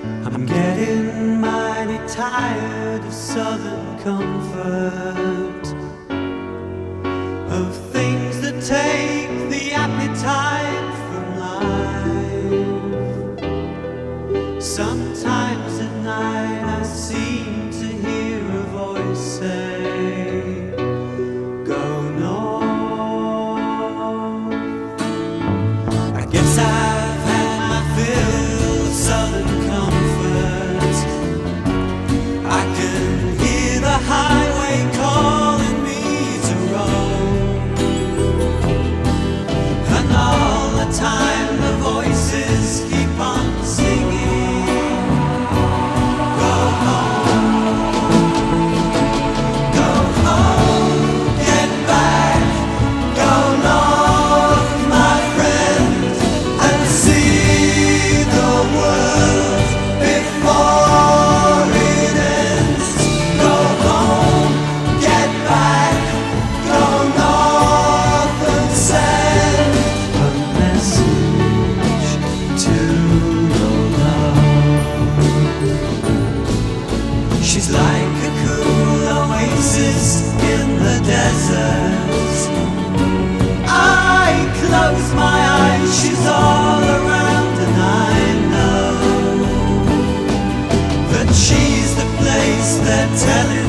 I'm getting mighty tired of southern comfort, of things that take the appetite from life. Sometimes at night I seem to hear a voice say, go north. I guess I've had my fill of southern comfort. I can hear the highway calling me to roam, and all the time the voices keep on singing, go home, get back, go north, my friend, and see the world before it ends. Go home, get back, go north and send a message to your love. She's like a cool oasis in the desert. I close my eyes, she's all around, and I know that she's the place they're telling